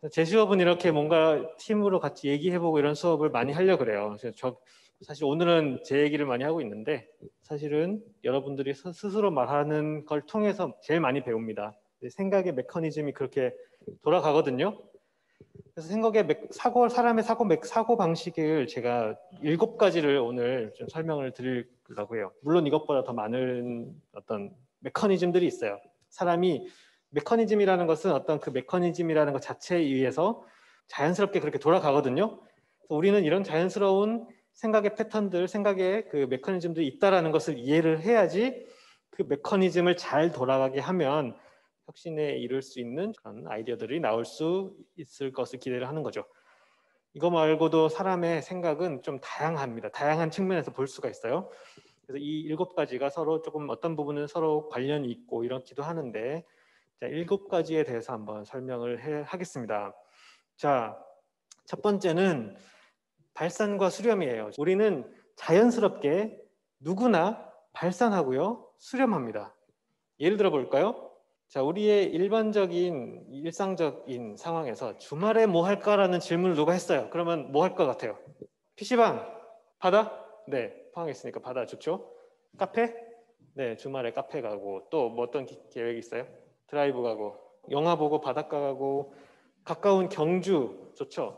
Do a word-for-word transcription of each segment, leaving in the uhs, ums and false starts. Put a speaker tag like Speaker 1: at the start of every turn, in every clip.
Speaker 1: 제 수업은 이렇게 뭔가 팀으로 같이 얘기해보고 이런 수업을 많이 하려고 그래요. 그래서 저 사실 오늘은 제 얘기를 많이 하고 있는데 사실은 여러분들이 스- 스스로 말하는 걸 통해서 제일 많이 배웁니다. 생각의 메커니즘이 그렇게 돌아가거든요. 그래서 생각의 맥- 사고 사람의 사고 맥 사고 방식을 제가 일곱 가지를 오늘 좀 설명을 드리려고 해요. 물론 이것보다 더 많은 어떤 메커니즘들이 있어요. 사람이 메커니즘이라는 것은 어떤 그 메커니즘이라는 것 자체에 의해서 자연스럽게 그렇게 돌아가거든요. 그래서 우리는 이런 자연스러운 생각의 패턴들, 생각의 그 메커니즘들이 있다라는 것을 이해를 해야지 그 메커니즘을 잘 돌아가게 하면 혁신에 이를 수 있는 그런 아이디어들이 나올 수 있을 것을 기대를 하는 거죠. 이거 말고도 사람의 생각은 좀 다양합니다. 다양한 측면에서 볼 수가 있어요. 그래서 이 일곱 가지가 서로 조금 어떤 부분은 서로 관련이 있고 이렇기도 하는데, 자, 일곱 가지에 대해서 한번 설명을 해, 하겠습니다. 자, 첫 번째는 발산과 수렴이에요. 우리는 자연스럽게 누구나 발산하고요, 수렴합니다. 예를 들어 볼까요? 자, 우리의 일반적인 일상적인 상황에서 주말에 뭐 할까라는 질문을 누가 했어요. 그러면 뭐 할 것 같아요? 피시방? 바다? 네, 포항에 있으니까 바다 좋죠. 카페? 네, 주말에 카페 가고 또 뭐 어떤 기, 계획이 있어요? 드라이브 가고 영화 보고 바닷가 가고 가까운 경주 좋죠.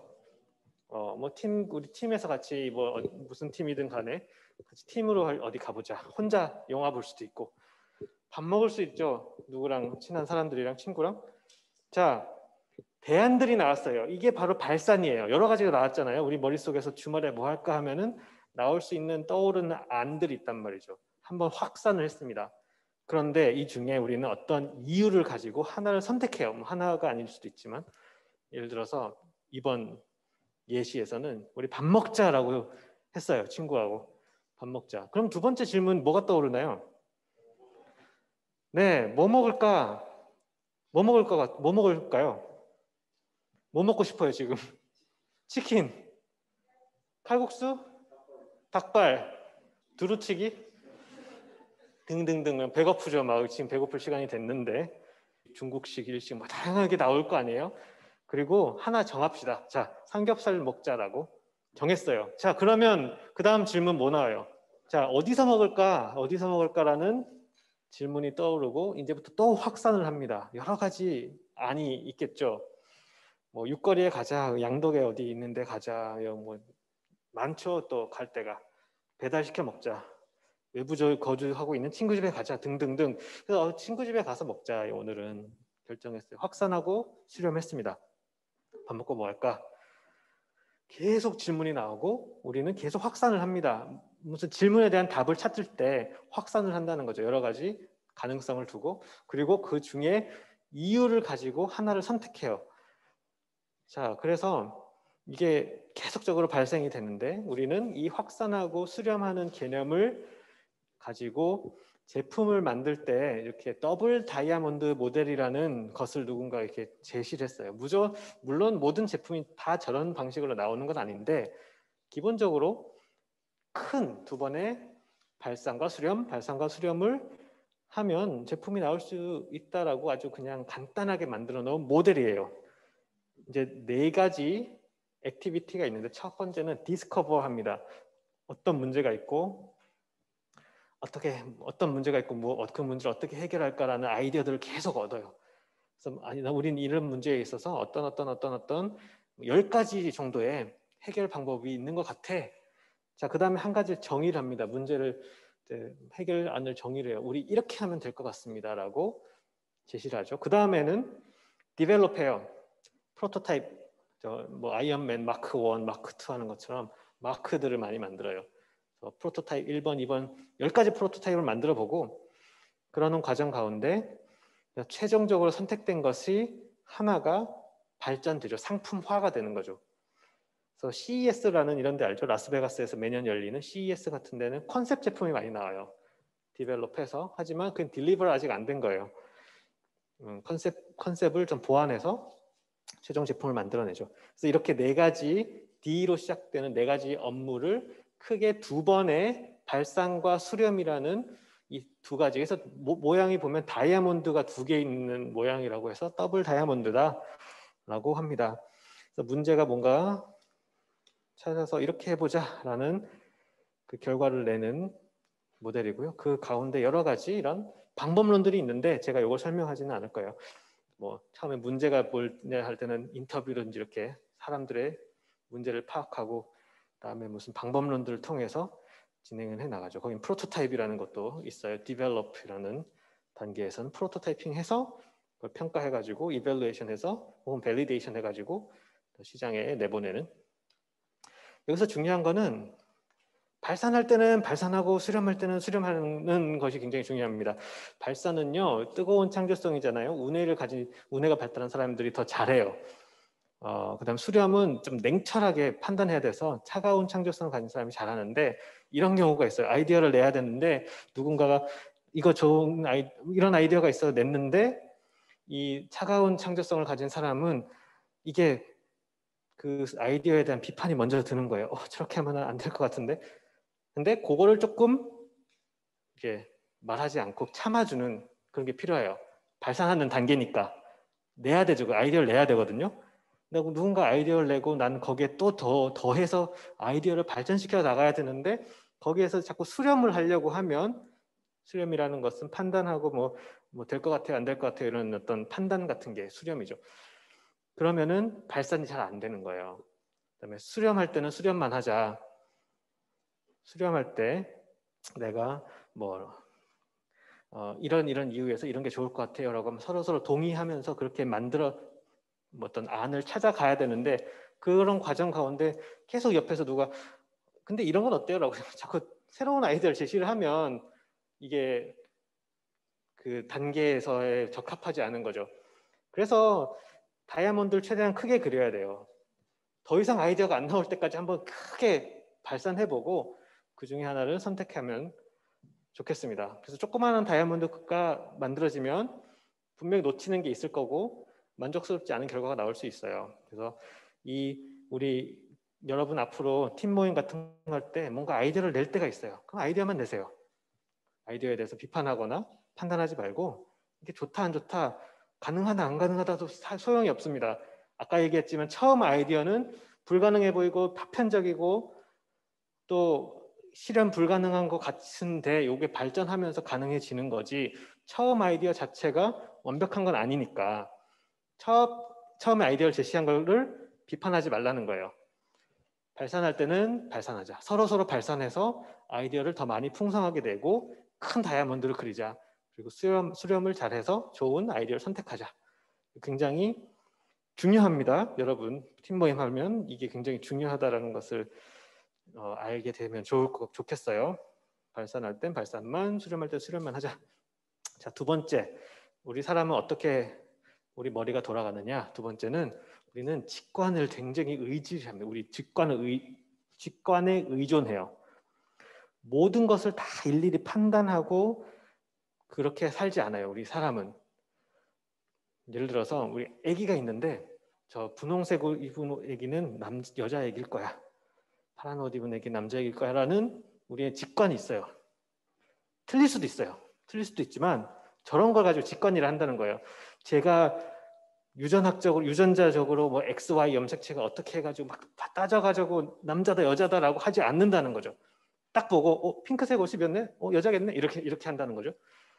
Speaker 1: 어, 뭐 팀 우리 팀에서 같이 뭐 어, 무슨 팀이든 간에 같이 팀으로 어디 가보자. 혼자 영화 볼 수도 있고 밥 먹을 수 있죠. 누구랑 친한 사람들이랑 친구랑. 자, 대안들이 나왔어요. 이게 바로 발산이에요. 여러 가지가 나왔잖아요. 우리 머릿속에서 주말에 뭐 할까 하면은 나올 수 있는 떠오르는 안들이 있단 말이죠. 한번 확산을 했습니다. 그런데 이 중에 우리는 어떤 이유를 가지고 하나를 선택해요. 뭐 하나가 아닐 수도 있지만 예를 들어서 이번 예시에서는 우리 밥 먹자라고 했어요. 친구하고 밥 먹자. 그럼 두 번째 질문 뭐가 떠오르나요? 네, 뭐 먹을까? 뭐 먹을 거 뭐 먹을까요? 뭐 먹고 싶어요 지금? 치킨, 칼국수, 닭발, 두루치기 등등등. 배고프죠. 막 지금 배고플 시간이 됐는데 중국식, 일식 뭐 다양하게 나올 거 아니에요. 그리고 하나 정합시다. 자, 삼겹살 먹자라고 정했어요. 자, 그러면 그 다음 질문 뭐 나와요? 자, 어디서 먹을까? 어디서 먹을까라는 질문이 떠오르고 이제부터 또 확산을 합니다. 여러 가지 안이 있겠죠. 뭐 육거리에 가자, 양덕에 어디 있는데 가자, 뭐 많죠. 또 갈 데가 배달시켜 먹자, 외부 거주하고 있는 친구 집에 가자 등등등. 그래서 친구 집에 가서 먹자 오늘은 결정했어요. 확산하고 수렴했습니다. 밥 먹고 뭐 할까? 계속 질문이 나오고 우리는 계속 확산을 합니다. 무슨 질문에 대한 답을 찾을 때 확산을 한다는 거죠. 여러 가지 가능성을 두고 그리고 그 중에 이유를 가지고 하나를 선택해요. 자, 그래서 이게 계속적으로 발생이 되는데 우리는 이 확산하고 수렴하는 개념을 가지고 제품을 만들 때 이렇게 더블 다이아몬드 모델이라는 것을 누군가 이렇게 제시를 했어요. 무조, 물론 모든 제품이 다 저런 방식으로 나오는 건 아닌데 기본적으로 큰 두 번의 발산과 수렴, 발산과 수렴을 하면 제품이 나올 수 있다라고 아주 그냥 간단하게 만들어 놓은 모델이에요. 이제 네 가지 액티비티가 있는데 첫 번째는 디스커버 합니다. 어떤 문제가 있고 어떻게 어떤 문제가 있고 뭐 그 문제를 어떻게 해결할까라는 아이디어들을 계속 얻어요. 그래서 아니 나 우리는 이런 문제에 있어서 어떤 어떤 어떤 어떤 열 가지 정도의 해결 방법이 있는 것 같아. 자, 그다음에 한 가지 정의를 합니다. 문제를 이제 해결안을 정의를 해요. 우리 이렇게 하면 될 것 같습니다라고 제시를 하죠. 그 다음에는 디벨롭해요. 프로토타입, 뭐 아이언맨 마크 원, 마크 투 하는 것처럼 마크들을 많이 만들어요. 프로토타입 일 번, 이 번 열 가지 프로토타입을 만들어 보고 그러는 과정 가운데 최종적으로 선택된 것이 하나가 발전되죠. 상품화가 되는 거죠. 그래서 씨이에스라는 이런 데 알죠? 라스베가스에서 매년 열리는 씨이에스 같은 데는 컨셉 제품이 많이 나와요. 디벨롭해서. 하지만 그건 딜리버가 아직 안 된 거예요. 음, 컨셉, 컨셉을 좀 보완해서 최종 제품을 만들어내죠. 그래서 이렇게 네 가지 D로 시작되는 네 가지 업무를 크게 두 번의 발산과 수렴이라는 이 두 가지. 그래서 모, 모양이 보면 다이아몬드가 두 개 있는 모양이라고 해서 더블 다이아몬드다. 라고 합니다. 그래서 문제가 뭔가 찾아서 이렇게 해보자라는 그 결과를 내는 모델이고요. 그 가운데 여러 가지 이런 방법론들이 있는데 제가 이걸 설명하지는 않을 거예요. 뭐 처음에 문제가 뭐냐 할 때는 인터뷰든지 이렇게 사람들의 문제를 파악하고 그다음에 무슨 방법론들을 통해서 진행을 해 나가죠. 거긴 프로토타입이라는 것도 있어요. 디벨롭이라는 단계에서는 프로토타이핑해서 그걸 평가해가지고 이벨루에이션해서 혹은 밸리데이션 해가지고 시장에 내보내는. 여기서 중요한 거는 발산할 때는 발산하고 수렴할 때는 수렴하는 것이 굉장히 중요합니다. 발산은요 뜨거운 창조성이잖아요. 운해를 가진 운해가 발달한 사람들이 더 잘해요. 어, 그다음 수렴은 좀 냉철하게 판단해야 돼서 차가운 창조성을 가진 사람이 잘하는데 이런 경우가 있어요. 아이디어를 내야 되는데 누군가가 이거 좋은 아이 이런 아이디어가 있어 냈는데 이 차가운 창조성을 가진 사람은 이게 그 아이디어에 대한 비판이 먼저 드는 거예요. 어, 저렇게 하면 안 될 것 같은데. 근데 그거를 조금 이렇게 말하지 않고 참아주는 그런 게 필요해요. 발산하는 단계니까 내야 되죠. 그 아이디어를 내야 되거든요. 근데 누군가 아이디어를 내고 난 거기에 또 더 더해서 아이디어를 발전시켜 나가야 되는데 거기에서 자꾸 수렴을 하려고 하면 수렴이라는 것은 판단하고 뭐 뭐 될 것 같아요, 안 될 것 같아요 이런 어떤 판단 같은 게 수렴이죠. 그러면은 발산이 잘 안 되는 거예요. 그다음에 수렴할 때는 수렴만 하자. 수렴할 때 내가 뭐 어, 이런 이런 이유에서 이런 게 좋을 것 같아요라고 하면 서로 서로 동의하면서 그렇게 만들어 뭐 어떤 안을 찾아가야 되는데 그런 과정 가운데 계속 옆에서 누가 근데 이런 건 어때요라고 자꾸 새로운 아이디어를 제시를 하면 이게 그 단계에서의 적합하지 않은 거죠. 그래서 다이아몬드를 최대한 크게 그려야 돼요. 더 이상 아이디어가 안 나올 때까지 한번 크게 발산해보고 그 중에 하나를 선택하면 좋겠습니다. 그래서 조그마한 다이아몬드가 만들어지면 분명히 놓치는 게 있을 거고 만족스럽지 않은 결과가 나올 수 있어요. 그래서 이 우리 여러분 앞으로 팀 모임 같은 거 할 때 뭔가 아이디어를 낼 때가 있어요. 그럼 아이디어만 내세요. 아이디어에 대해서 비판하거나 판단하지 말고 이게 좋다 안 좋다 가능하다 안 가능하다도 소용이 없습니다. 아까 얘기했지만 처음 아이디어는 불가능해 보이고 파편적이고 또 실현 불가능한 것 같은데 이게 발전하면서 가능해지는 거지 처음 아이디어 자체가 완벽한 건 아니니까 처음, 처음에 아이디어를 제시한 거를 비판하지 말라는 거예요. 발산할 때는 발산하자. 서로 서로 발산해서 아이디어를 더 많이 풍성하게 내고 큰 다이아몬드를 그리자. 그리고 수렴, 수렴을 잘해서 좋은 아이디어를 선택하자. 굉장히 중요합니다. 여러분 팀 모임 하면 이게 굉장히 중요하다는 것을 어, 알게 되면 좋을 것, 좋겠어요. 발산할 땐 발산만, 수렴할 땐 수렴만 하자. 자, 두 번째, 우리 사람은 어떻게 우리 머리가 돌아가느냐? 두 번째는 우리는 직관을 굉장히 의지합니다. 우리 직관을 의, 직관에 의존해요. 모든 것을 다 일일이 판단하고 그렇게 살지 않아요. 우리 사람은. 예를 들어서 우리 아기가 있는데 저 분홍색 옷 입은 아기는 남 여자 아기일 거야. 파란 옷 입은 아기 남자 아기일 거야라는 우리의 직관이 있어요. 틀릴 수도 있어요. 틀릴 수도 있지만 저런 걸 가지고 직관이라 한다는 거예요. 제가 유전학적으로 유전자적으로 뭐 엑스 와이 염색체가 어떻게 해가지고 막 따져가지고 남자다 여자다라고 하지 않는다는 거죠. 딱 보고 어, 핑크색 옷 입었네, 어, 여자겠네 이렇게 이렇게 한다는 거죠.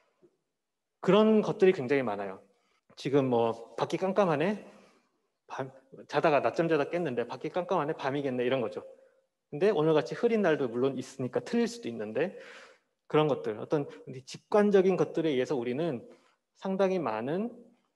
Speaker 1: 그런 것들이 굉장히 많아요. 지금 뭐 밖이 깜깜하네, 밤, 자다가 낮잠 자다 깼는데 밖이 깜깜하네, 밤이겠네 이런 거죠. 근데 오늘같이 흐린 날도 물론 있으니까 틀릴 수도 있는데 그런 것들 어떤 직관적인 것들에 의해서 우리는 상당히 많은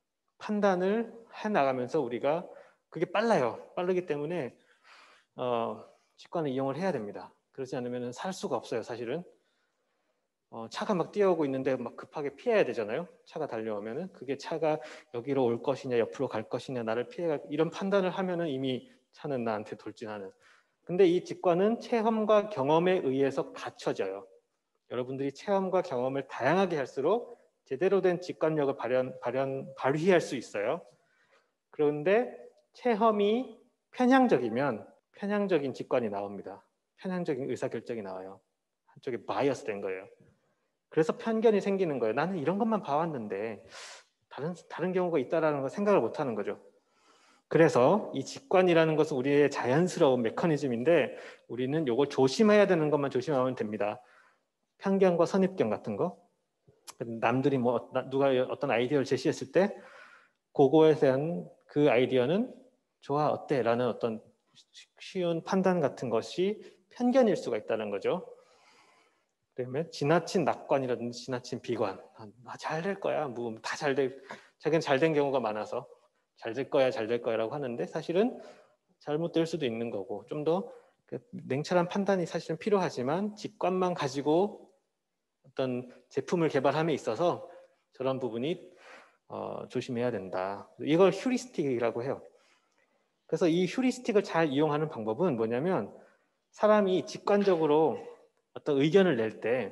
Speaker 1: 판단을 해 나가면서 우리가 그게 빨라요. 빠르기 때문에 어, 직관을 이용을 해야 됩니다. 그렇지 않으면 살 수가 없어요. 사실은 어, 차가 막 뛰어오고 있는데 막 급하게 피해야 되잖아요. 차가 달려오면은 그게 차가 여기로 올 것이냐 옆으로 갈 것이냐 나를 피해가 이런 판단을 하면은 이미 차는 나한테 돌진하는. 근데 이 직관은 체험과 경험에 의해서 갖춰져요. 여러분들이 체험과 경험을 다양하게 할수록 제대로 된 직관력을 발현, 발현, 발휘할 수 있어요. 그런데 체험이 편향적이면 편향적인 직관이 나옵니다. 편향적인 의사결정이 나와요. 한쪽에 바이어스 된 거예요. 그래서 편견이 생기는 거예요. 나는 이런 것만 봐왔는데 다른, 다른 경우가 있다는 걸 생각을 못하는 거죠. 그래서 이 직관이라는 것은 우리의 자연스러운 메커니즘인데 우리는 이걸 조심해야 되는 것만 조심하면 됩니다. 편견과 선입견 같은 거. 남들이 뭐 누가 어떤 아이디어를 제시했을 때 그거에 대한 그 아이디어는 좋아, 어때? 라는 어떤 쉬운 판단 같은 것이 편견일 수가 있다는 거죠. 그러면 지나친 낙관이라든지 지나친 비관, 아, 잘 될 거야, 뭐 다 잘 될, 자기는 잘 된 경우가 많아서 잘 될 거야, 잘 될 거야라고 하는데 사실은 잘못될 수도 있는 거고 좀 더 냉철한 판단이 사실은 필요하지만 직관만 가지고 어떤 제품을 개발함에 있어서 저런 부분이 어, 조심해야 된다. 이걸 휴리스틱이라고 해요. 그래서 이 휴리스틱을 잘 이용하는 방법은 뭐냐면 사람이 직관적으로 어떤 의견을 낼 때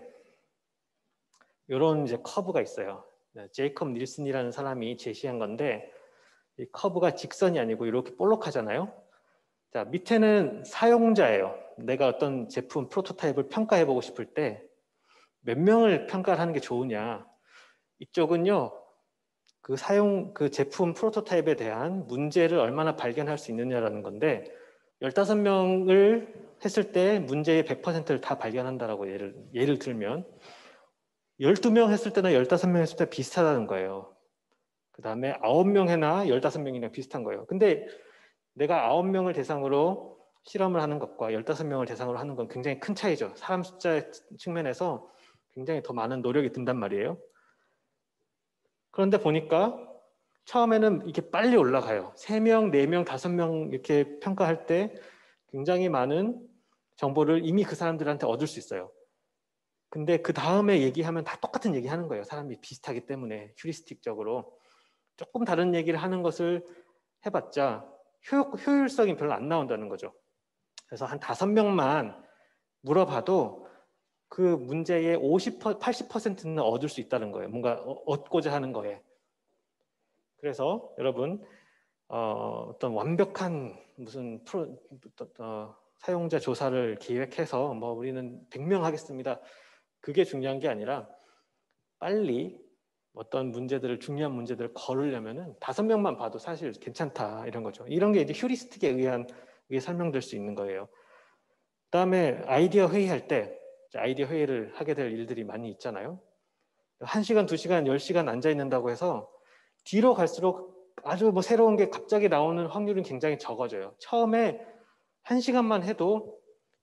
Speaker 1: 이런 이제 커브가 있어요. 제이컵 닐슨이라는 사람이 제시한 건데 이 커브가 직선이 아니고 이렇게 볼록하잖아요. 자, 밑에는 사용자예요. 내가 어떤 제품 프로토타입을 평가해 보고 싶을 때 몇 명을 평가를 하는 게 좋으냐. 이쪽은요. 그 사용 그 제품 프로토타입에 대한 문제를 얼마나 발견할 수 있느냐라는 건데 열다섯 명을 했을 때 문제의 백 퍼센트를 다 발견한다라고 예를 예를 들면 열두 명 했을 때나 열다섯 명 했을 때 비슷하다는 거예요. 그다음에 아홉 명 해나 열다섯 명이나 비슷한 거예요. 근데 내가 아홉 명을 대상으로 실험을 하는 것과 열다섯 명을 대상으로 하는 건 굉장히 큰 차이죠. 사람 숫자 측면에서 굉장히 더 많은 노력이 든단 말이에요. 그런데 보니까 처음에는 이렇게 빨리 올라가요. 세 명, 네 명, 다섯 명 이렇게 평가할 때 굉장히 많은 정보를 이미 그 사람들한테 얻을 수 있어요. 근데 그 다음에 얘기하면 다 똑같은 얘기 하는 거예요. 사람이 비슷하기 때문에 휴리스틱적으로. 조금 다른 얘기를 하는 것을 해봤자 효, 효율성이 별로 안 나온다는 거죠. 그래서 한 다섯 명만 물어봐도 그 문제의 오십, 팔십 퍼센트는 얻을 수 있다는 거예요. 뭔가 얻고자 하는 거에. 그래서 여러분 어, 어떤 완벽한 무슨 프로, 어, 사용자 조사를 기획해서 뭐 우리는 백 명 하겠습니다. 그게 중요한 게 아니라 빨리 어떤 문제들을 중요한 문제들을 걸으려면은 다섯 명만 봐도 사실 괜찮다 이런 거죠. 이런 게 이제 휴리스틱에 의한 게 설명될 수 있는 거예요. 그다음에 아이디어 회의할 때 아이디어 회의를 하게 될 일들이 많이 있잖아요. 한 시간, 두 시간, 열 시간 앉아 있는다고 해서 뒤로 갈수록 아주 뭐 새로운 게 갑자기 나오는 확률은 굉장히 적어져요. 처음에 한 시간만 해도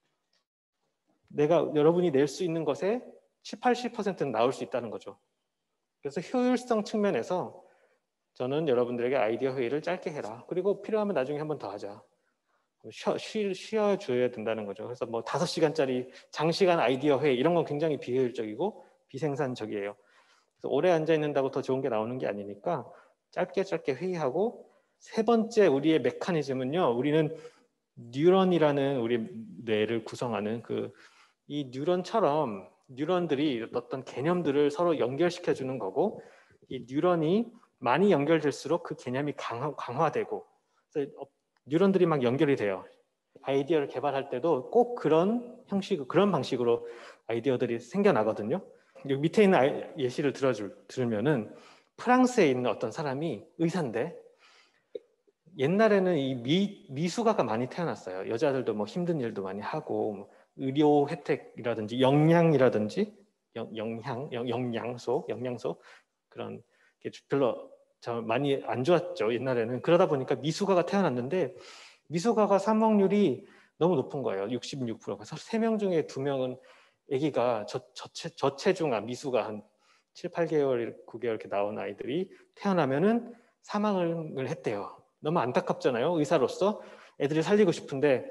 Speaker 1: 내가 여러분이 낼 수 있는 것에 칠십, 팔십 퍼센트는 나올 수 있다는 거죠. 그래서 효율성 측면에서 저는 여러분들에게 아이디어 회의를 짧게 해라. 그리고 필요하면 나중에 한 번 더 하자. 쉬어, 쉬, 쉬어줘야 된다는 거죠. 그래서 뭐 다섯 시간짜리 장시간 아이디어 회의 이런 건 굉장히 비효율적이고 비생산적이에요. 그래서 오래 앉아 있는다고 더 좋은 게 나오는 게 아니니까 짧게 짧게 회의하고 세 번째 우리의 메커니즘은요. 우리는 뉴런이라는 우리 뇌를 구성하는 그 이 뉴런처럼 뉴런들이 어떤 개념들을 서로 연결시켜 주는 거고 이 뉴런이 많이 연결될수록 그 개념이 강화, 강화되고 그래서 뉴런들이 막 연결이 돼요. 아이디어를 개발할 때도 꼭 그런 형식, 그런 방식으로 아이디어들이 생겨나거든요. 여기 밑에 있는 아이, 예시를 들어줄, 들으면은 프랑스에 있는 어떤 사람이 의사인데 옛날에는 이 미, 미숙아가 많이 태어났어요. 여자들도 뭐 힘든 일도 많이 하고 뭐 의료 혜택이라든지 영양이라든지 영, 영양, 영, 영양소, 영양소 그런 게 별로 저 많이 안 좋았죠. 옛날에는. 그러다 보니까 미숙아가 태어났는데 미숙아가 사망률이 너무 높은 거예요. 육십육 퍼센트. 그래서 세 명 중에 두 명은 아기가 저, 저체, 저체중아 미숙아 한 칠, 팔 개월, 구 개월 이렇게 나온 아이들이 태어나면은 사망을 했대요. 너무 안타깝잖아요. 의사로서 애들을 살리고 싶은데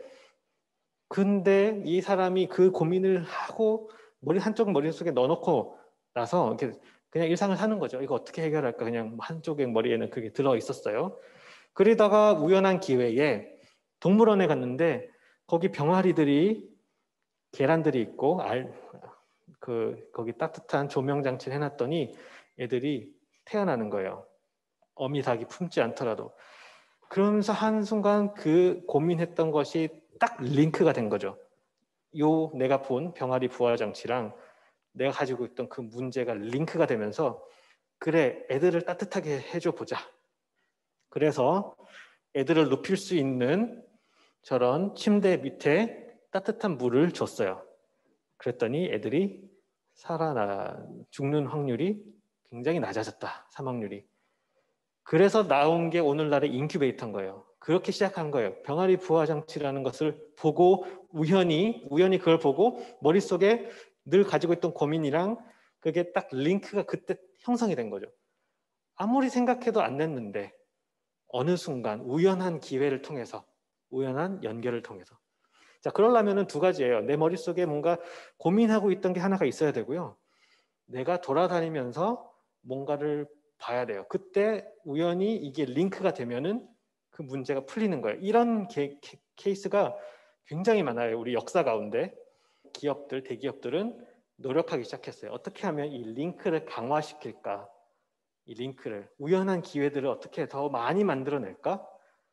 Speaker 1: 근데 이 사람이 그 고민을 하고 머리 한쪽 머릿속에 넣어놓고 나서 이렇게 그냥 일상을 사는 거죠. 이거 어떻게 해결할까? 그냥 한쪽의 머리에는 그게 들어 있었어요. 그러다가 우연한 기회에 동물원에 갔는데 거기 병아리들이 계란들이 있고 알, 그 거기 따뜻한 조명 장치를 해놨더니 애들이 태어나는 거예요. 어미 닭이 품지 않더라도. 그러면서 한순간 그 고민했던 것이 딱 링크가 된 거죠. 요 내가 본 병아리 부화 장치랑 내가 가지고 있던 그 문제가 링크가 되면서 그래 애들을 따뜻하게 해줘 보자. 그래서 애들을 눕힐 수 있는 저런 침대 밑에 따뜻한 물을 줬어요. 그랬더니 애들이 살아나 죽는 확률이 굉장히 낮아졌다. 사망률이. 그래서 나온 게 오늘날의 인큐베이터인 거예요. 그렇게 시작한 거예요. 병아리 부화 장치라는 것을 보고 우연히 우연히 그걸 보고 머릿속에 늘 가지고 있던 고민이랑 그게 딱 링크가 그때 형성이 된 거죠. 아무리 생각해도 안 됐는데 어느 순간 우연한 기회를 통해서 우연한 연결을 통해서 자 그러려면은 두 가지예요. 내 머릿속에 뭔가 고민하고 있던 게 하나가 있어야 되고요. 내가 돌아다니면서 뭔가를 봐야 돼요. 그때 우연히 이게 링크가 되면은 그 문제가 풀리는 거예요. 이런 게, 게, 케이스가 굉장히 많아요. 우리 역사 가운데 기업들, 대기업들은 노력하기 시작했어요. 어떻게 하면 이 링크를 강화시킬까? 이 링크를 우연한 기회들을 어떻게 더 많이 만들어낼까?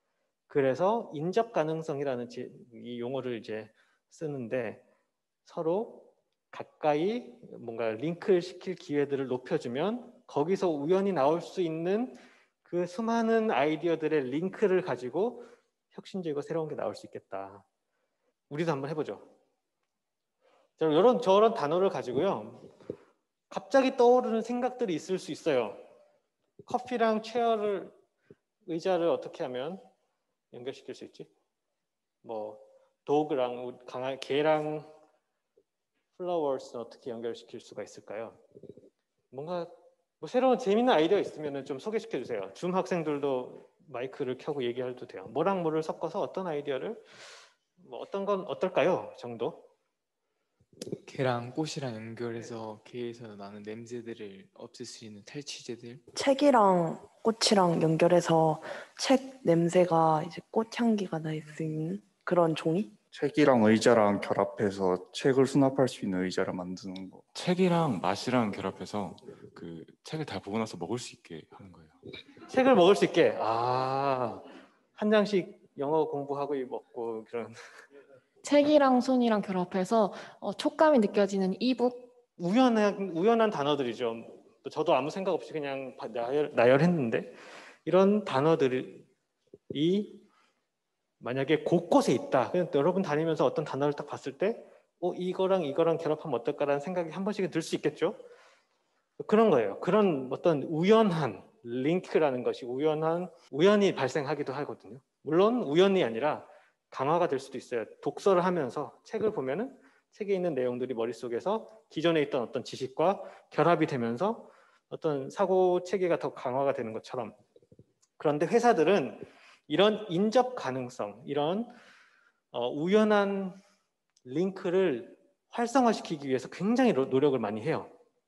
Speaker 1: 그래서 인접 가능성이라는 이 용어를 이제 쓰는데 서로 가까이 뭔가 링크를 시킬 기회들을 높여주면 거기서 우연히 나올 수 있는 그 수많은 아이디어들의 링크를 가지고 혁신적이고 새로운 게 나올 수 있겠다. 우리도 한번 해보죠. 자, 이런 저런 단어를 가지고요. 갑자기 떠오르는 생각들이 있을 수 있어요. 커피랑 체어를 의자를 어떻게 하면 연결시킬 수 있지? 뭐 도그랑 강아 개랑 플라워스는 어떻게 연결시킬 수가 있을까요? 뭔가 뭐 새로운 재밌는 아이디어 있으면 좀 소개시켜 주세요. 줌 학생들도 마이크를 켜고 얘기해도 돼요. 뭐랑 뭐를 섞어서 어떤 아이디어를 뭐 어떤 건 어떨까요? 정도?
Speaker 2: 개랑 꽃이랑 연결해서 개에서 나는 냄새들을 없앨 수 있는 탈취제들.
Speaker 3: 책이랑 꽃이랑 연결해서 책 냄새가 이제 꽃향기가 날 수 있는 그런 종이?
Speaker 4: 책이랑 의자랑 결합해서 책을 수납할 수 있는 의자를 만드는 거.
Speaker 5: 책이랑 맛이랑 결합해서 그 책을 다 보고 나서 먹을 수 있게 하는 거예요.
Speaker 1: 책을 먹을 수 있게. 아, 한 장씩 영어 공부하고 먹고 그런.
Speaker 6: 책이랑 손이랑 결합해서 어, 촉감이 느껴지는 이북.
Speaker 1: 우연한 우연한 단어들이죠. 저도 아무 생각 없이 그냥 나열, 나열했는데 이런 단어들이 만약에 곳곳에 있다. 그냥 여러분 다니면서 어떤 단어를 딱 봤을 때 어, 이거랑 이거랑 결합하면 어떨까라는 생각이 한 번씩은 들 수 있겠죠. 그런 거예요. 그런 어떤 우연한 링크라는 것이 우연한 우연히 발생하기도 하거든요. 물론 우연이 아니라 강화가 될 수도 있어요. 독서를 하면서 책을 보면은 책에 있는 내용들이 머릿속에서 기존에 있던 어떤 지식과 결합이 되면서 어떤 사고 체계가 더 강화가 되는 것처럼. 그런데 회사들은 이런 인접 가능성, 이런 어, 우연한 링크를 활성화시키기 위해서 굉장히 노력을 많이 해요.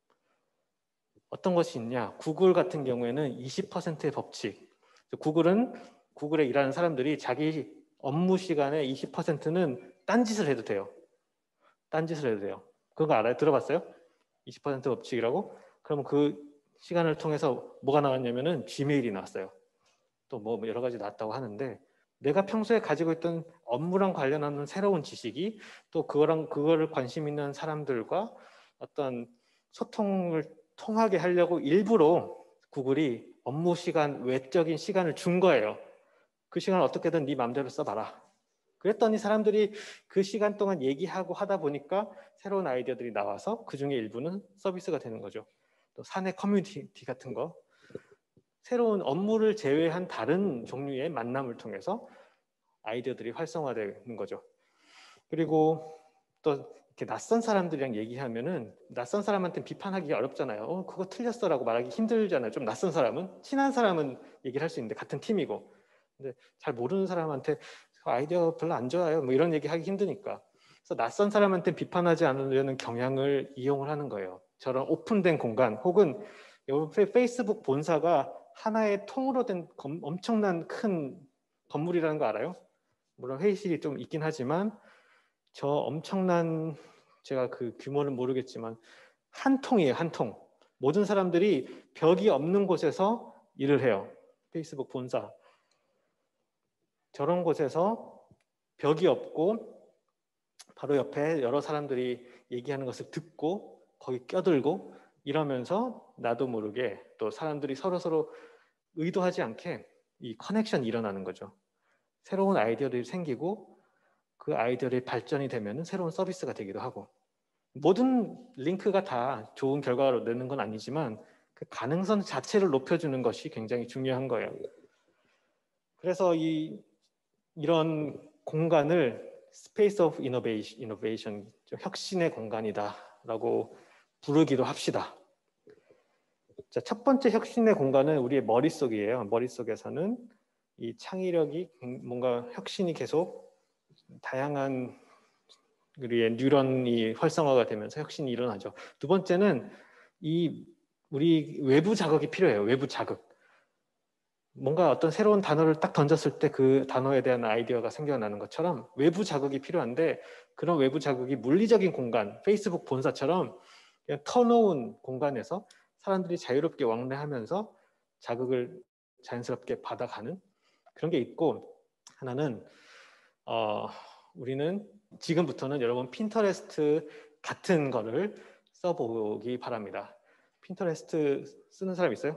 Speaker 1: 어떤 것이 있냐? 구글 같은 경우에는 이십 퍼센트의 법칙. 구글은 구글에 일하는 사람들이 자기 업무 시간의 이십 퍼센트는 딴짓을 해도 돼요. 딴짓을 해도 돼요. 그거 알아요? 들어봤어요? 이십 퍼센트 법칙이라고? 그러면 그 시간을 통해서 뭐가 나왔냐면은 지메일이 나왔어요. 또 뭐 여러 가지 나왔다고 하는데 내가 평소에 가지고 있던 업무랑 관련하는 새로운 지식이 또 그거랑 그거를 관심 있는 사람들과 어떤 소통을 통하게 하려고 일부러 구글이 업무 시간 외적인 시간을 준 거예요. 그 시간을 어떻게든 네 마음대로 써봐라. 그랬더니 사람들이 그 시간 동안 얘기하고 하다 보니까 새로운 아이디어들이 나와서 그 중에 일부는 서비스가 되는 거죠. 또 사내 커뮤니티 같은 거, 새로운 업무를 제외한 다른 종류의 만남을 통해서 아이디어들이 활성화되는 거죠. 그리고 또 이렇게 낯선 사람들이랑 얘기하면은 낯선 사람한테 비판하기가 어렵잖아요. 어, 그거 틀렸어라고 말하기 힘들잖아요. 좀 낯선 사람은 친한 사람은 얘기를 할 수 있는데 같은 팀이고, 근데 잘 모르는 사람한테 아이디어 별로 안 좋아요. 뭐 이런 얘기하기 힘드니까. 그래서 낯선 사람한테 비판하지 않으려는 경향을 이용을 하는 거예요. 저런 오픈된 공간 혹은 페이스북 본사가 하나의 통으로 된 검, 엄청난 큰 건물이라는 거 알아요? 물론 회의실이 좀 있긴 하지만 저 엄청난 제가 그 규모는 모르겠지만 한 통이에요. 한 통. 모든 사람들이 벽이 없는 곳에서 일을 해요. 페이스북 본사. 저런 곳에서 벽이 없고 바로 옆에 여러 사람들이 얘기하는 것을 듣고 거기 껴들고 이러면서 나도 모르게 또 사람들이 서로서로 의도하지 않게 이 커넥션이 일어나는 거죠. 새로운 아이디어들이 생기고 그 아이디어들이 발전이 되면 새로운 서비스가 되기도 하고 모든 링크가 다 좋은 결과를 내는 건 아니지만 그 가능성 자체를 높여주는 것이 굉장히 중요한 거예요. 그래서 이 이런 공간을 Space of Innovation, Innovation 혁신의 공간이다라고 부르기도 합시다. 자, 첫 번째 혁신의 공간은 우리의 머릿속이에요. 머릿속에서는 이 창의력이 뭔가 혁신이 계속 다양한 우리의 뉴런이 활성화가 되면서 혁신이 일어나죠. 두 번째는 이 우리 외부 자극이 필요해요. 외부 자극. 뭔가 어떤 새로운 단어를 딱 던졌을 때 그 단어에 대한 아이디어가 생겨나는 것처럼 외부 자극이 필요한데 그런 외부 자극이 물리적인 공간, 페이스북 본사처럼 그냥 터놓은 공간에서 사람들이 자유롭게 왕래하면서 자극을 자연스럽게 받아가는 그런 게 있고 하나는 어, 우리는 지금부터는 여러분 핀터레스트 같은 거를 써보기 바랍니다. 핀터레스트 쓰는 사람 있어요?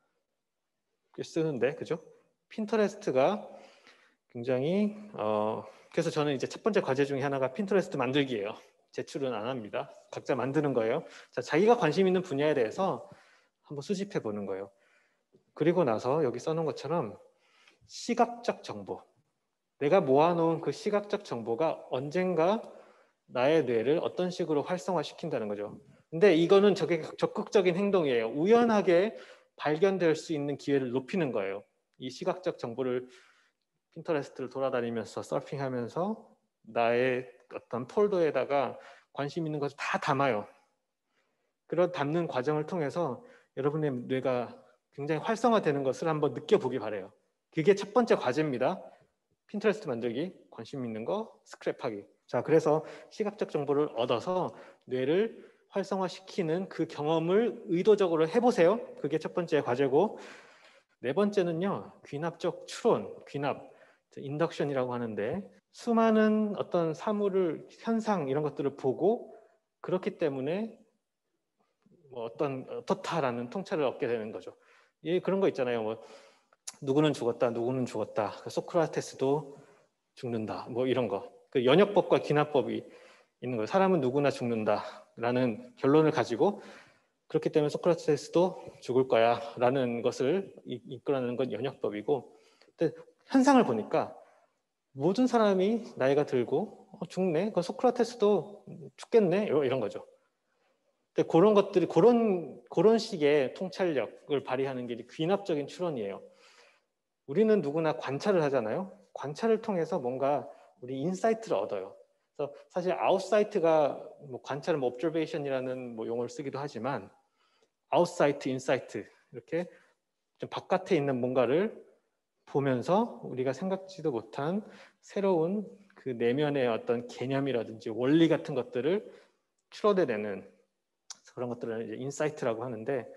Speaker 1: 쓰는데 그죠? 핀터레스트가 굉장히 어, 그래서 저는 이제 첫 번째 과제 중에 하나가 핀터레스트 만들기예요. 제출은 안 합니다. 각자 만드는 거예요. 자, 자기가 관심 있는 분야에 대해서 한번 수집해 보는 거예요. 그리고 나서 여기 써놓은 것처럼 시각적 정보, 내가 모아놓은 그 시각적 정보가 언젠가 나의 뇌를 어떤 식으로 활성화시킨다는 거죠. 근데 이거는 저게 적극적인 행동이에요. 우연하게 발견될 수 있는 기회를 높이는 거예요. 이 시각적 정보를 핀터레스트를 돌아다니면서 서핑하면서 나의 어떤 폴더에다가 관심 있는 것을 다 담아요. 그런 담는 과정을 통해서 여러분의 뇌가 굉장히 활성화되는 것을 한번 느껴보기 바래요. 그게 첫 번째 과제입니다. 핀터레스트 만들기, 관심 있는 거 스크랩하기. 자, 그래서 시각적 정보를 얻어서 뇌를 활성화시키는 그 경험을 의도적으로 해보세요. 그게 첫 번째 과제고, 네 번째는요, 귀납적 추론, 귀납, 인덕션이라고 하는데 수많은 어떤 사물을, 현상 이런 것들을 보고 그렇기 때문에 뭐 어떤 어떻다라는 통찰을 얻게 되는 거죠. 예, 그런 거 있잖아요. 뭐 누구는 죽었다, 누구는 죽었다. 소크라테스도 죽는다. 뭐 이런 거. 그 연역법과 귀납법이 있는 거예요. 사람은 누구나 죽는다라는 결론을 가지고 그렇기 때문에 소크라테스도 죽을 거야라는 것을 이끌어내는 건 연역법이고, 근데 현상을 보니까 모든 사람이 나이가 들고 어, 죽네. 그 소크라테스도 죽겠네. 이런 거죠. 근데 그런 것들이 그런 그런 식의 통찰력을 발휘하는 게 귀납적인 추론이에요. 우리는 누구나 관찰을 하잖아요. 관찰을 통해서 뭔가 우리 인사이트를 얻어요. 그래서 사실 아웃사이트가 뭐 관찰은 뭐 observation이라는 뭐 용어를 쓰기도 하지만 아웃사이트, 인사이트 이렇게 좀 바깥에 있는 뭔가를 보면서 우리가 생각지도 못한 새로운 그 내면의 어떤 개념이라든지 원리 같은 것들을 추론해내는 그런 것들을 이제 인사이트라고 하는데,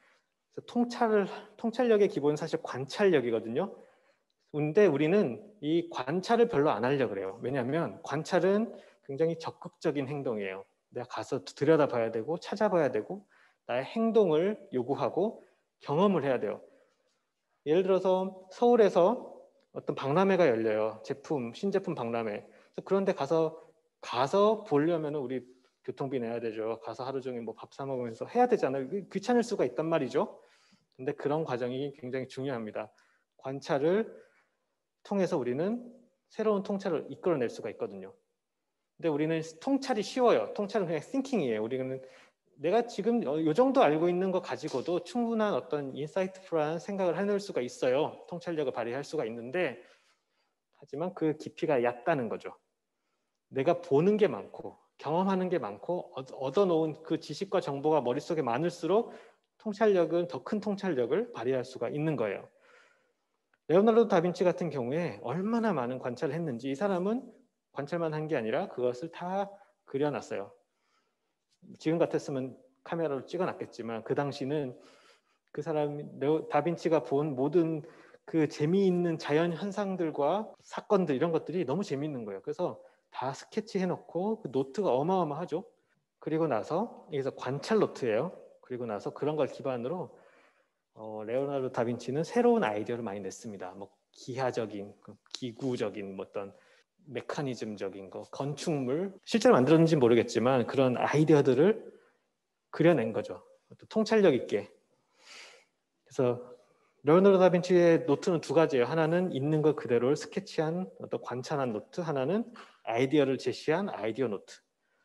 Speaker 1: 통찰을 통찰력의 기본은 사실 관찰력이거든요. 근데 우리는 이 관찰을 별로 안 하려고 그래요. 왜냐하면 관찰은 굉장히 적극적인 행동이에요. 내가 가서 들여다봐야 되고 찾아봐야 되고 나의 행동을 요구하고 경험을 해야 돼요. 예를 들어서 서울에서 어떤 박람회가 열려요. 제품, 신제품 박람회. 그런데 가서 가서 보려면 우리 교통비 내야 되죠. 가서 하루 종일 뭐 밥 사 먹으면서 해야 되잖아요. 귀찮을 수가 있단 말이죠. 근데 그런 과정이 굉장히 중요합니다. 관찰을 통해서 우리는 새로운 통찰을 이끌어낼 수가 있거든요. 근데 우리는 통찰이 쉬워요. 통찰은 그냥 thinking이에요. 우리는 내가 지금 이 정도 알고 있는 거 가지고도 충분한 어떤 인사이트풀한 생각을 해낼 수가 있어요. 통찰력을 발휘할 수가 있는데, 하지만 그 깊이가 얕다는 거죠. 내가 보는 게 많고 경험하는 게 많고 얻어놓은 그 지식과 정보가 머릿속에 많을수록 통찰력은 더 큰 통찰력을 발휘할 수가 있는 거예요. 레오나르도 다빈치 같은 경우에 얼마나 많은 관찰을 했는지, 이 사람은 관찰만 한 게 아니라 그것을 다 그려놨어요. 지금 같았으면 카메라로 찍어놨겠지만 그 당시는 그 사람 레오 다빈치가 본 모든 그 재미있는 자연 현상들과 사건들 이런 것들이 너무 재미있는 거예요. 그래서 다 스케치해놓고 그 노트가 어마어마하죠. 그리고 나서 여기서 관찰 노트예요. 그리고 나서 그런 걸 기반으로 어, 레오나르도 다빈치는 새로운 아이디어를 많이 냈습니다. 뭐 기하적인, 그 기구적인 뭐 어떤 메커니즘적인 거, 건축물, 실제로 만들었는지 모르겠지만 그런 아이디어들을 그려낸 거죠. 또 통찰력 있게. 그래서 레오나르도 다빈치의 노트는 두 가지예요. 하나는 있는 것 그대로를 스케치한 어떤 관찰한 노트, 하나는 아이디어를 제시한 아이디어 노트.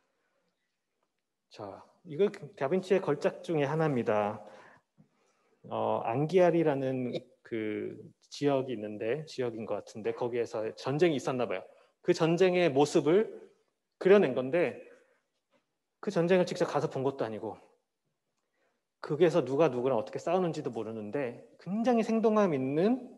Speaker 1: 자, 이거 다빈치의 걸작 중에 하나입니다. 어, 앙기알이라는 그 지역이 있는데 지역인 것 같은데 거기에서 전쟁이 있었나 봐요. 그 전쟁의 모습을 그려낸 건데 그 전쟁을 직접 가서 본 것도 아니고 거기에서 누가 누구랑 어떻게 싸우는지도 모르는데 굉장히 생동감 있는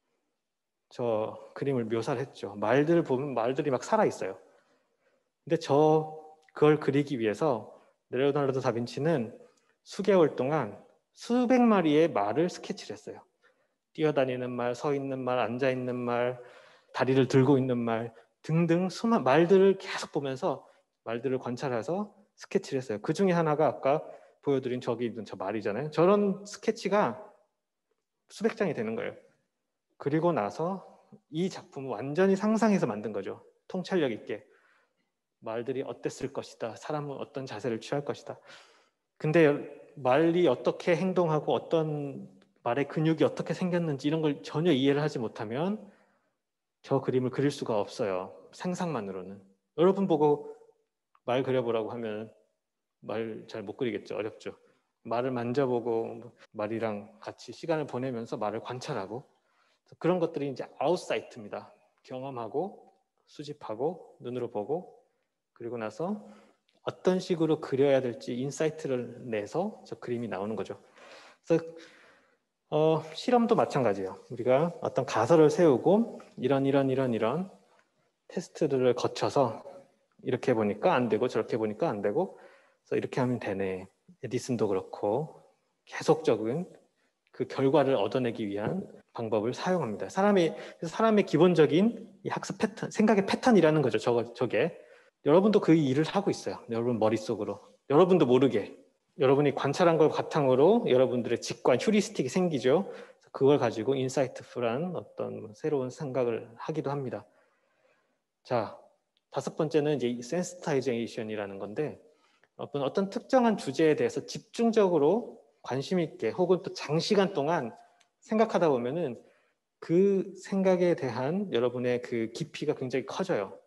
Speaker 1: 저 그림을 묘사를 했죠. 말들 보면 말들이 막 살아 있어요. 근데 저 그걸 그리기 위해서 레오나르도 다빈치는 수개월 동안 수백 마리의 말을 스케치를 했어요. 뛰어다니는 말, 서 있는 말, 앉아 있는 말, 다리를 들고 있는 말 등등 수많은 말들을 계속 보면서 말들을 관찰해서 스케치를 했어요. 그 중에 하나가 아까 보여드린 저기 있는 저 말이잖아요. 저런 스케치가 수백 장이 되는 거예요. 그리고 나서 이 작품을 완전히 상상해서 만든 거죠. 통찰력 있게. 말들이 어땠을 것이다. 사람은 어떤 자세를 취할 것이다. 근데 말이 어떻게 행동하고 어떤 말의 근육이 어떻게 생겼는지 이런 걸 전혀 이해를 하지 못하면 저 그림을 그릴 수가 없어요. 상상만으로는. 여러분 보고 말 그려보라고 하면 말 잘 못 그리겠죠. 어렵죠. 말을 만져보고 말이랑 같이 시간을 보내면서 말을 관찰하고 그런 것들이 이제 아웃사이트입니다. 경험하고 수집하고 눈으로 보고 그리고 나서 어떤 식으로 그려야 될지 인사이트를 내서 저 그림이 나오는 거죠. 그래서 어, 실험도 마찬가지예요. 우리가 어떤 가설을 세우고 이런 이런 이런 이런 테스트들을 거쳐서 이렇게 보니까 안 되고 저렇게 보니까 안 되고 그래서 이렇게 하면 되네. 에디슨도 그렇고 계속적인 그 결과를 얻어내기 위한 방법을 사용합니다. 사람의 사람의 기본적인 이 학습 패턴, 생각의 패턴이라는 거죠. 저거 저게 여러분도 그 일을 하고 있어요. 여러분 머릿속으로 여러분도 모르게 여러분이 관찰한 걸 바탕으로 여러분들의 직관, 휴리스틱이 생기죠. 그걸 가지고 인사이트풀한 어떤 새로운 생각을 하기도 합니다. 자, 다섯 번째는 이제 센스타이제이션이라는 건데 어떤, 어떤 특정한 주제에 대해서 집중적으로 관심 있게 혹은 또 장시간 동안 생각하다 보면은 그 생각에 대한 여러분의 그 깊이가 굉장히 커져요.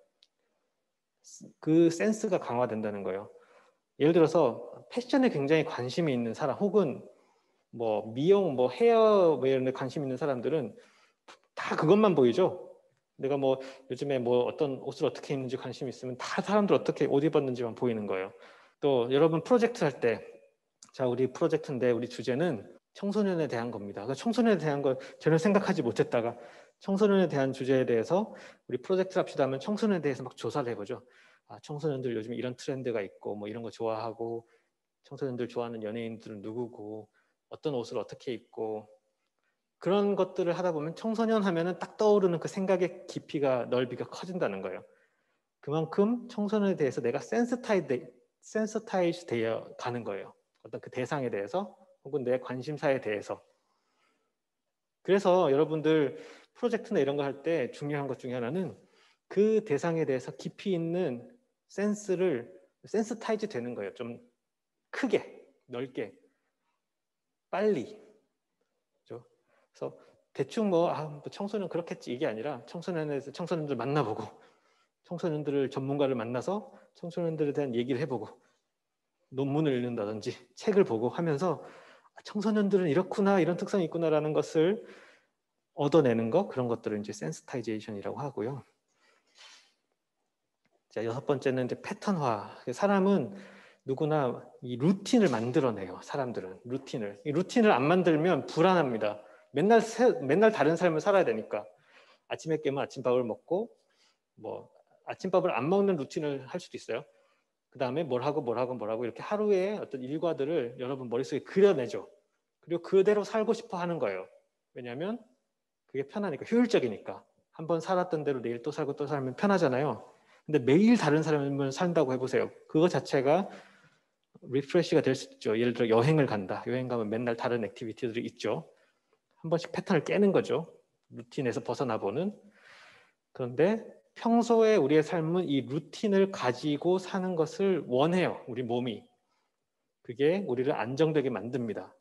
Speaker 1: 그 센스가 강화된다는 거예요. 예를 들어서 패션에 굉장히 관심이 있는 사람 혹은 뭐 미용, 뭐 헤어웨어에 관심 있는 사람들은 다 그것만 보이죠. 내가 뭐 요즘에 뭐 어떤 옷을 어떻게 입는지 관심 있으면 다 사람들 어떻게 옷 입었는지만 보이는 거예요. 또 여러분 프로젝트 할 때 자 우리 프로젝트인데 우리 주제는 청소년에 대한 겁니다. 그러니까 청소년에 대한 걸 전혀 생각하지 못했다가 청소년에 대한 주제에 대해서 우리 프로젝트를 합시다 하면 청소년에 대해서 막 조사를 해보죠. 아, 청소년들 요즘 이런 트렌드가 있고 뭐 이런 거 좋아하고 청소년들 좋아하는 연예인들은 누구고 어떤 옷을 어떻게 입고 그런 것들을 하다 보면 청소년 하면은 딱 떠오르는 그 생각의 깊이가 넓이가 커진다는 거예요. 그만큼 청소년에 대해서 내가 센스타이, 센스타이즈 되어 가는 거예요. 어떤 그 대상에 대해서 혹은 내 관심사에 대해서. 그래서 여러분들 프로젝트나 이런 거 할 때 중요한 것 중에 하나는 그 대상에 대해서 깊이 있는 센스를 센스타이즈 되는 거예요. 좀 크게, 넓게, 빨리. 그렇죠? 그래서 대충 뭐, 아, 뭐 청소년 그렇겠지 이게 아니라 청소년에서 청소년들 만나보고 청소년들을 전문가를 만나서 청소년들에 대한 얘기를 해보고 논문을 읽는다든지 책을 보고 하면서 청소년들은 이렇구나 이런 특성이 있구나라는 것을 얻어내는 거 그런 것들을 이제 센스타이제이션이라고 하고요. 자, 여섯 번째는 이제 패턴화. 사람은 누구나 이 루틴을 만들어내요. 사람들은 루틴을. 이 루틴을 안 만들면 불안합니다. 맨날 새, 맨날 다른 삶을 살아야 되니까 아침에 깨면 아침밥을 먹고 뭐 아침밥을 안 먹는 루틴을 할 수도 있어요. 그 다음에 뭘 하고 뭘 하고 뭘 하고 이렇게 하루의 어떤 일과들을 여러분 머릿속에 그려내죠. 그리고 그대로 살고 싶어 하는 거예요. 왜냐하면 그게 편하니까, 효율적이니까. 한번 살았던 대로 내일 또 살고 또 살면 편하잖아요. 근데 매일 다른 삶을 산다고 해보세요. 그거 자체가 리프레시가 될 수 있죠. 예를 들어 여행을 간다. 여행 가면 맨날 다른 액티비티들이 있죠. 한 번씩 패턴을 깨는 거죠. 루틴에서 벗어나 보는. 그런데 평소에 우리의 삶은 이 루틴을 가지고 사는 것을 원해요. 우리 몸이. 그게 우리를 안정되게 만듭니다.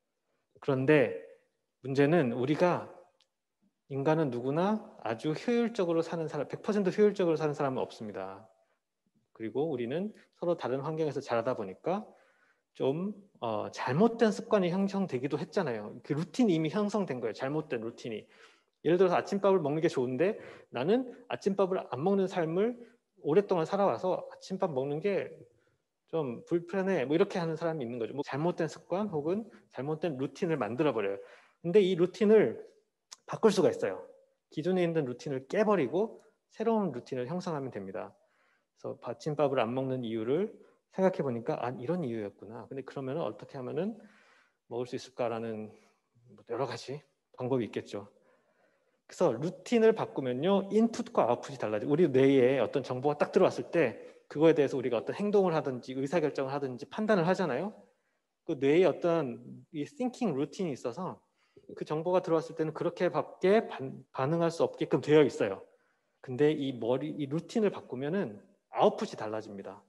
Speaker 1: 그런데 문제는 우리가 인간은 누구나 아주 효율적으로 사는 사람, 백 퍼센트 효율적으로 사는 사람은 없습니다. 그리고 우리는 서로 다른 환경에서 자라다 보니까 좀 어, 잘못된 습관이 형성되기도 했잖아요. 그 루틴이 이미 형성된 거예요. 잘못된 루틴이. 예를 들어서 아침밥을 먹는 게 좋은데 나는 아침밥을 안 먹는 삶을 오랫동안 살아와서 아침밥 먹는 게 좀 불편해 뭐 이렇게 하는 사람이 있는 거죠. 뭐 잘못된 습관 혹은 잘못된 루틴을 만들어 버려요. 근데 이 루틴을 바꿀 수가 있어요. 기존에 있는 루틴을 깨버리고 새로운 루틴을 형성하면 됩니다. 그래서 아침밥을 안 먹는 이유를 생각해 보니까 아 이런 이유였구나. 근데 그러면 어떻게 하면은 먹을 수 있을까라는 여러 가지 방법이 있겠죠. 그래서 루틴을 바꾸면요 인풋과 아웃풋이 달라져요. 우리 뇌에 어떤 정보가 딱 들어왔을 때 그거에 대해서 우리가 어떤 행동을 하든지 의사결정을 하든지 판단을 하잖아요. 그 뇌에 어떤 이 thinking 루틴이 있어서 그 정보가 들어왔을 때는 그렇게밖에 반, 반응할 수 없게끔 되어 있어요. 근데 이 머리 이 루틴을 바꾸면은 아웃풋이 달라집니다.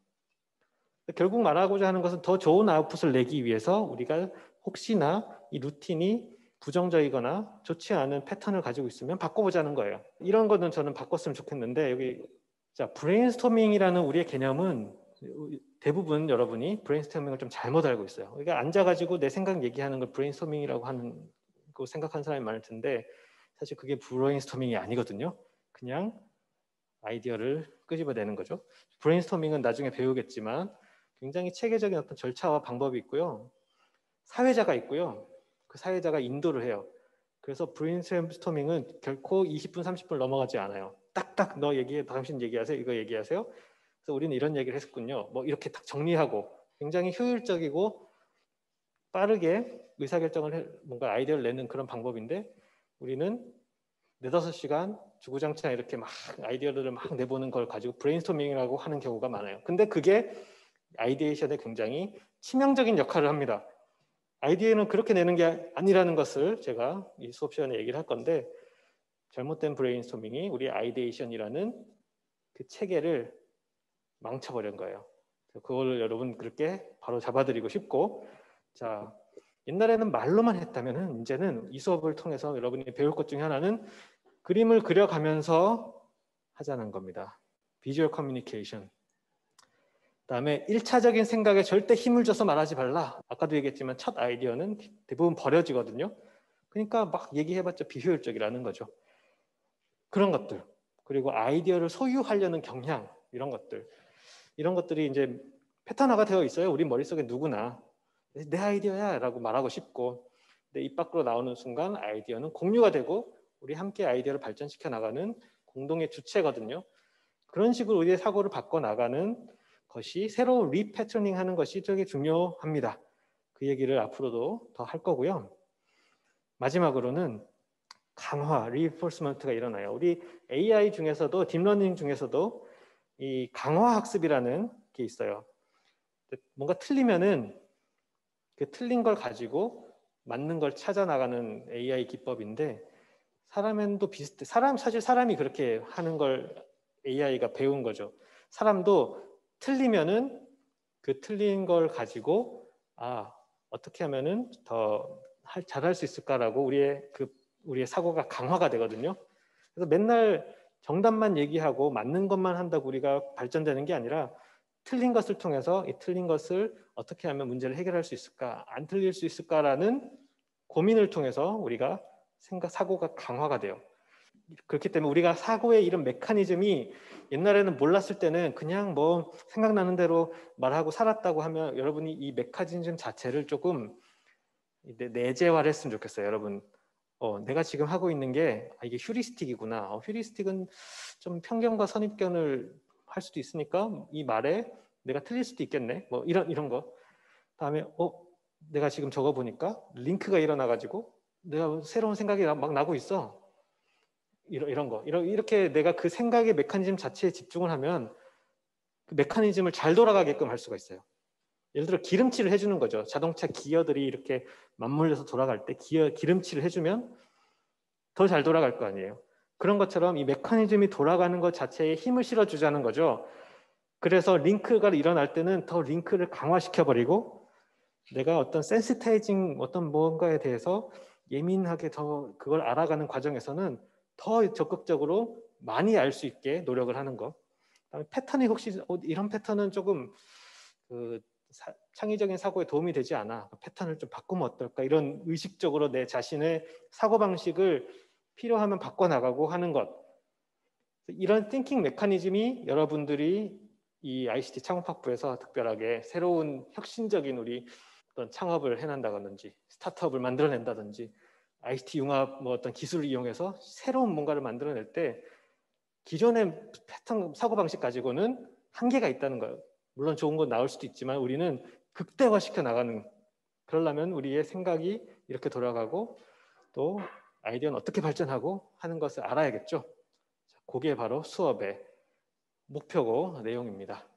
Speaker 1: 결국 말하고자 하는 것은 더 좋은 아웃풋을 내기 위해서 우리가 혹시나 이 루틴이 부정적이거나 좋지 않은 패턴을 가지고 있으면 바꿔보자는 거예요. 이런 거는 저는 바꿨으면 좋겠는데 여기 자 브레인스토밍이라는 우리의 개념은 대부분 여러분이 브레인스토밍을 좀 잘못 알고 있어요. 그러니까 앉아가지고 내 생각 얘기하는 걸 브레인스토밍이라고 하는 거 생각하는 사람이 많을 텐데 사실 그게 브레인스토밍이 아니거든요. 그냥 아이디어를 끄집어내는 거죠. 브레인스토밍은 나중에 배우겠지만 굉장히 체계적인 어떤 절차와 방법이 있고요. 사회자가 있고요. 그 사회자가 인도를 해요. 그래서 브레인스토밍은 결코 이십 분, 삼십 분을 넘어가지 않아요. 딱딱 너 얘기해, 당신 얘기하세요, 이거 얘기하세요. 그래서 우리는 이런 얘기를 했었군요. 뭐 이렇게 딱 정리하고 굉장히 효율적이고 빠르게 의사결정을 해, 뭔가 아이디어를 내는 그런 방법인데 우리는 네다섯 시간 주구장창 이렇게 막 아이디어를 막 내보는 걸 가지고 브레인스토밍이라고 하는 경우가 많아요. 근데 그게 아이디에이션에 굉장히 치명적인 역할을 합니다. 아이디어는 그렇게 내는 게 아니라는 것을 제가 이 수업 시간에 얘기를 할 건데 잘못된 브레인스토밍이 우리 아이디에이션이라는 그 체계를 망쳐버린 거예요. 그걸 여러분 그렇게 바로 잡아드리고 싶고 자 옛날에는 말로만 했다면은 이제는 이 수업을 통해서 여러분이 배울 것 중에 하나는 그림을 그려가면서 하자는 겁니다. 비주얼 커뮤니케이션. 그다음에 일차적인 생각에 절대 힘을 줘서 말하지 말라. 아까도 얘기했지만 첫 아이디어는 대부분 버려지거든요. 그러니까 막 얘기해봤자 비효율적이라는 거죠. 그런 것들. 그리고 아이디어를 소유하려는 경향 이런 것들. 이런 것들이 이제 패턴화가 되어 있어요. 우리 머릿속에 누구나 내 아이디어야 라고 말하고 싶고 근데 입 밖으로 나오는 순간 아이디어는 공유가 되고 우리 함께 아이디어를 발전시켜 나가는 공동의 주체거든요. 그런 식으로 우리의 사고를 바꿔나가는 것이 새로운 리패터닝 하는 것이 되게 중요합니다. 그 얘기를 앞으로도 더 할 거고요. 마지막으로는 강화, 리인포스먼트가 일어나요. 우리 에이아이 중에서도 딥러닝 중에서도 이 강화 학습이라는 게 있어요. 뭔가 틀리면은 그 틀린 걸 가지고 맞는 걸 찾아 나가는 에이아이 기법인데 사람은도 비슷해. 사람 사실 사람이 그렇게 하는 걸 에이아이가 배운 거죠. 사람도 틀리면은 그 틀린 걸 가지고 아 어떻게 하면은 더 잘할 수 있을까라고 우리의 그 우리의 사고가 강화가 되거든요. 그래서 맨날 정답만 얘기하고 맞는 것만 한다고 우리가 발전되는 게 아니라 틀린 것을 통해서 이 틀린 것을 어떻게 하면 문제를 해결할 수 있을까, 안 틀릴 수 있을까라는 고민을 통해서 우리가 생각 사고가 강화가 돼요. 그렇기 때문에 우리가 사고의 이런 메커니즘이 옛날에는 몰랐을 때는 그냥 뭐 생각나는 대로 말하고 살았다고 하면 여러분이 이 메커니즘 자체를 조금 내재화를 했으면 좋겠어요. 여러분 어, 내가 지금 하고 있는 게 아, 이게 휴리스틱이구나. 어, 휴리스틱은 좀 편견과 선입견을 할 수도 있으니까 이 말에 내가 틀릴 수도 있겠네. 뭐 이런 이런 거. 다음에 어 내가 지금 적어 보니까 링크가 일어나 가지고 내가 새로운 생각이 막 나고 있어. 이런 이런 거. 이런 이렇게 내가 그 생각의 메커니즘 자체에 집중을 하면 그 메커니즘을 잘 돌아가게끔 할 수가 있어요. 예를 들어 기름칠을 해주는 거죠. 자동차 기어들이 이렇게 맞물려서 돌아갈 때 기어 기름칠을 해주면 더 더 잘 돌아갈 거 아니에요. 그런 것처럼 이 메커니즘이 돌아가는 것 자체에 힘을 실어주자는 거죠. 그래서 링크가 일어날 때는 더 링크를 강화시켜버리고 내가 어떤 센시타이징 어떤 무언가에 대해서 예민하게 더 그걸 알아가는 과정에서는 더 적극적으로 많이 알 수 있게 노력을 하는 것. 그다음에 패턴이 혹시 어, 이런 패턴은 조금 그 사, 창의적인 사고에 도움이 되지 않아. 패턴을 좀 바꾸면 어떨까? 이런 의식적으로 내 자신의 사고 방식을 필요하면 바꿔나가고 하는 것. 이런 띵킹 메커니즘이 여러분들이 이 아이씨티 창업학부에서 특별하게 새로운 혁신적인 우리 어떤 창업을 해낸다든지 스타트업을 만들어낸다든지 아이씨티 융합 뭐 어떤 기술을 이용해서 새로운 뭔가를 만들어낼 때 기존의 패턴 사고 방식 가지고는 한계가 있다는 거예요. 물론 좋은 건 나올 수도 있지만 우리는 극대화시켜 나가는, 그러려면 우리의 생각이 이렇게 돌아가고 또 아이디어는 어떻게 발전하고 하는 것을 알아야겠죠. 그게 바로 수업의 목표고 내용입니다.